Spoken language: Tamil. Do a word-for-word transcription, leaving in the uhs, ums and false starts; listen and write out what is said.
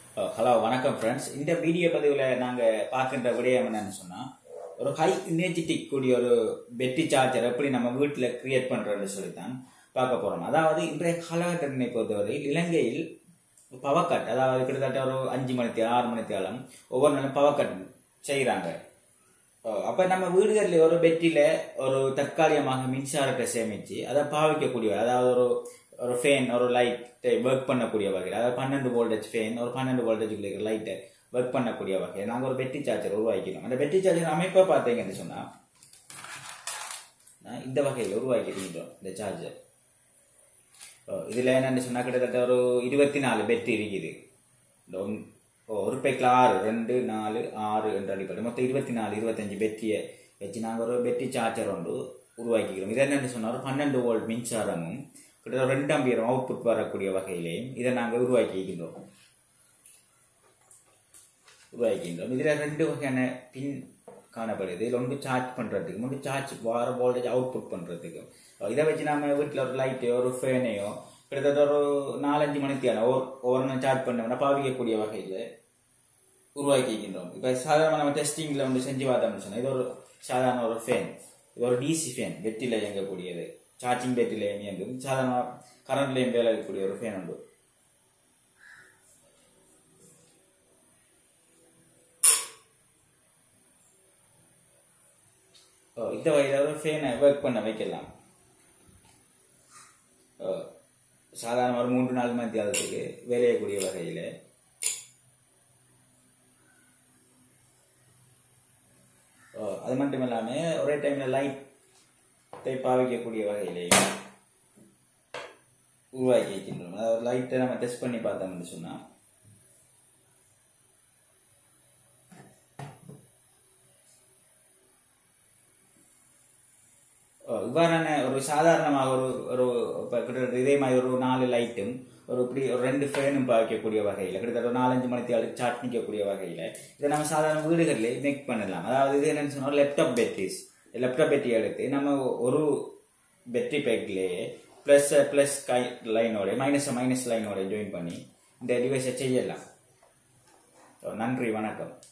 ஹலோ வணக்கம் ஃப்ரெண்ட்ஸ். இந்த வீடியோ பதிவில் நாங்கள் பார்க்கின்ற விடயம் என்னன்னு சொன்னால், ஒரு ஹை எனர்ஜெட்டிக் கூடிய ஒரு பெட்டி சார்ஜர் எப்படி நம்ம வீட்டில் கிரியேட் பண்ணுறோன்னு சொல்லித்தான் பார்க்க போகிறோம். அதாவது இன்றைய காலகட்டத்தினை பொறுத்தவரை இலங்கையில் பவர் கட், அதாவது கிட்டத்தட்ட ஒரு அஞ்சு மணித்தி ஆறு மணித்தியாலம் ஒவ்வொரு நாளும் பவர் கட் செய்கிறாங்க. அப்போ நம்ம வீடுகளில் ஒரு பெட்டியில் ஒரு தற்காலிகமாக மின்சாரத்தை சேமித்து அதை பாவிக்கக்கூடிய, அதாவது ஒரு ஒரு ஃபேன் ஒரு லைட்டை ஒர்க் பண்ணக்கூடிய வகையில், அதாவது பன்னெண்டு வோல்டேஜ் ஃபேன் ஒரு பன்னெண்டு வோல்டேஜ் லைட்டை ஒர்க் பண்ணக்கூடிய வகையில் நாங்கள் ஒரு பெட்டி சார்ஜர் உருவாக்கினோம். அந்த பெட்டி சார்ஜர் அமைப்பை பார்த்தீங்கன்னு சொன்னால் இந்த வகையில் உருவாக்கிட்டோம். இந்த சார்ஜர் இதில் என்னென்னு சொன்னால் கிட்டத்தட்ட ஒரு இருபத்தி நாலு பெட்டி இருக்குது. ஒரு பேக்கில் ஆறு ரெண்டு நாலு ஆறு என்ற அடிப்படை மொத்தம் இருபத்தி நாலு இருபத்தஞ்சு பெட்டியை வச்சு நாங்கள் ஒரு பெட்டி சார்ஜர் ஒன்று உருவாக்கிக்கிறோம். இது என்னென்னு சொன்னால் ஒரு பன்னெண்டு வோல்ட் மின்சாரமும் கிட்டத்தட்ட ரெண்டு ஆம்பியரும் அவுட்புட் வரக்கூடிய வகையிலையும் இதை நாங்கள் உருவாக்கிக்கின்றோம் உருவாக்கின்றோம் இதில் ரெண்டு வகையான பின் காணப்படுது. இதில் ஒன்று சார்ஜ் பண்ணுறதுக்கு, ஒன்று சார்ஜ் வர வோல்டேஜ் அவுட்புட் பண்ணுறதுக்கு. இதை வச்சு நம்ம வீட்டில் ஒரு லைட்டையோ ஒரு ஃபேனையோ கிட்டத்தட்ட ஒரு நாலஞ்சு மணித்தியான ஒரு ஒவ்வொரு நாள் சார்ஜ் பண்ணோம்னா பாவிக்கக்கூடிய வகையில் உருவாக்கிக்கின்றோம். இப்போ சாதாரண நம்ம டெஸ்டிங்கில் வந்து செஞ்சு பார்த்தோம்னு சொன்னால் இது ஒரு சாதாரண ஒரு ஃபேன், இது ஒரு டிசி ஃபேன், பெட்டியில் இயங்கக்கூடியது, சார்ஜிங் பேட்டரியில இயங்கும், சாதாரண கரண்ட்லையும் வேலை இருக்கக்கூடிய ஒரு ஃபேன் உண்டு. இந்த வகையில் ஒரு ஃபேனை ஒர்க் பண்ண வைக்கலாம். சாதாரண ஒரு மூன்று நாலு மணி தியாலத்துக்கு வேலையக்கூடிய வகையில் அது மட்டும் இல்லாமல் ஒரே டைம்ல லைட் பாவிக்கக்கூடிய வகையிலேயே உருவாக்கி வைக்கின்றோம். அதாவது லைட்டை நம்ம டெஸ்ட் பண்ணி பார்த்தோம்னு சொன்னா இவ்வாறான ஒரு சாதாரணமாக ஒரு ஒரு இதே மாதிரி ஒரு நாலு லைட்டும் ஒரு இப்படி ஒரு ரெண்டு ஃபேனும் பாவிக்கக்கூடிய வகையில் கிட்டத்தட்ட ஒரு நாலஞ்சு மணித்தி சார்ஜ் நிற்கக்கூடிய வகையில் இதை நம்ம சாதாரண வீடுகளிலே மேக் பண்ணலாம். அதாவது இது என்னன்னு சொன்னால் லேப்டாப் பேட்டரிஸ் லேப்டாப் பேட்டரி எடுத்து நம்ம ஒரு பேட்டரி பேக்லேயே ப்ளஸ் ப்ளஸ் கை லைனோட மைனஸ் மைனஸ் லைனோட ஜாயின் பண்ணி இந்த டிவைஸை செய்யலாம். நன்றி, வணக்கம்.